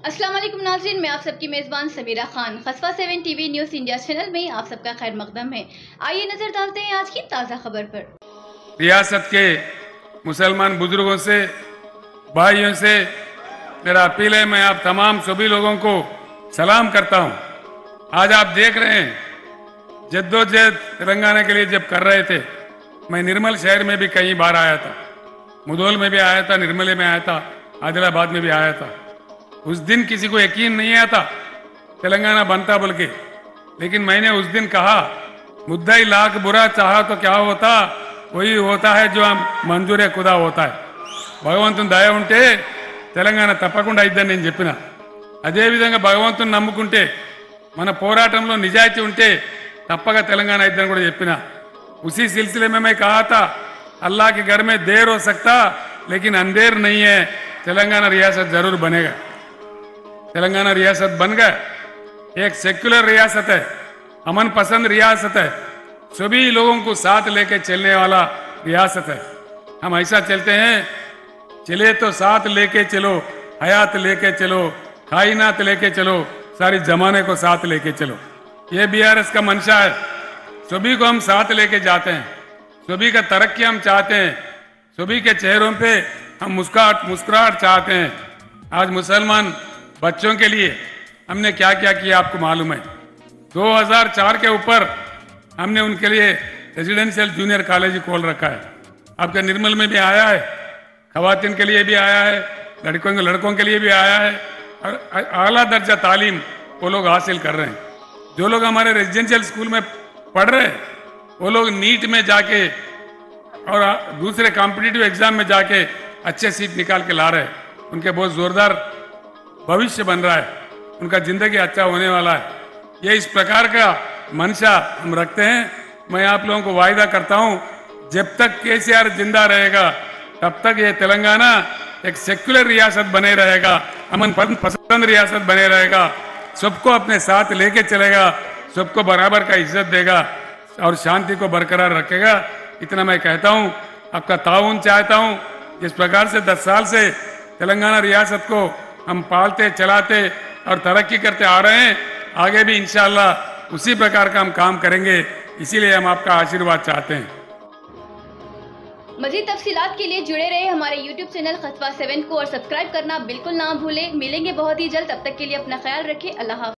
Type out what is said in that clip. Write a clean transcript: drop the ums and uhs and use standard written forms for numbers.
अस्सलाम वालेकुम नाज़रीन, मैं आप सबकी मेज़बान समीरा खान। खसफा 7 टीवी न्यूज़ इंडिया चैनल में आप सबका खैर मकदम है। आइए नजर डालते हैं आज की ताज़ा खबर पर। रियासत के मुसलमान बुजुर्गों से, भाइयों से मेरा अपील है, मैं आप तमाम सभी लोगों को सलाम करता हूं। आज आप देख रहे हैं जद्दोजहद तेलंगाना के लिए जब कर रहे थे, मैं निर्मल शहर में भी कई बार आया था, मुधोल में भी आया था, निर्मले में आया था, आदिलाबाद में भी आया था। उस दिन किसी को यकीन नहीं आता तेलंगाना बनता बोल के, लेकिन मैंने उस दिन कहा मुद्दा ही लाख बुरा चाहा तो क्या होता, वही होता है जो मंजूरे खुदा होता है। భగవంతుని దయ ఉంటే తెలంగాణ తప్పకుండా అయిద్దని నేను చెప్పిన. అదేవిధంగా భగవంతుని నమ్ముకుంటే మన పోరాటంలో నిజాయితీ ఉంటే తప్పక తెలంగాణ అయిద్దని కూడా చెప్పిన. उसी सिलसिले में मैं कहा था अल्लाह के घर में देर हो सकता लेकिन अंधेर नहीं है, तेलंगाना रियासत जरूर बनेगा। तेलंगाना रियासत बन गया, एक सेक्युलर रियासत है, अमन पसंद रियासत है, सभी लोगों को साथ लेके चलने वाला रियासत है। हम ऐसा चलते हैं, चले तो साथ लेके चलो, हयात लेके चलो, कायनात लेके चलो, सारी जमाने को साथ लेके चलो। ये बीआरएस का मंशा है, सभी को हम साथ लेके जाते हैं, सभी का तरक्की हम चाहते हैं, सभी के चेहरों पे हम मुस्कुराहट चाहते हैं। आज मुसलमान बच्चों के लिए हमने क्या क्या किया आपको मालूम है। 2004 के ऊपर हमने उनके लिए रेजिडेंशियल जूनियर कॉलेज खोल रखा है। आपका निर्मल में भी आया है, खवातीन के लिए भी आया है, लड़कों के लिए भी आया है, और आला दर्जा तालीम वो लोग हासिल कर रहे हैं। जो लोग हमारे रेजिडेंशियल स्कूल में पढ़ रहे हैं वो लोग नीट में जाके और दूसरे कॉम्पिटिटिव एग्जाम में जाके अच्छे सीट निकाल के ला रहे हैं। उनके बहुत जोरदार भविष्य बन रहा है, उनका जिंदगी अच्छा होने वाला है। ये इस प्रकार का मंशा हम रखते हैं। मैं आप लोगों को वायदा करता हूं, जब तक केसीआर जिंदा रहेगा तब तक ये तेलंगाना एक सेक्युलर रियासत बने रहेगा, अमन पसंद रियासत बने रहेगा, सबको अपने साथ लेके चलेगा, सबको बराबर का इज्जत देगा और शांति को बरकरार रखेगा। इतना मैं कहता हूं, आपका ताउन चाहता हूं। जिस प्रकार से 10 साल से तेलंगाना रियासत को हम पालते चलाते और तरक्की करते आ रहे हैं, आगे भी इंशाअल्लाह उसी प्रकार का हम काम करेंगे। इसीलिए हम आपका आशीर्वाद चाहते हैं। मजीद तफसीलात के लिए जुड़े रहे हमारे YouTube चैनल खसफा 7 को और सब्सक्राइब करना बिल्कुल ना भूलें। मिलेंगे बहुत ही जल्द, तब तक के लिए अपना ख्याल रखें। अल्लाह हाफ़िज़।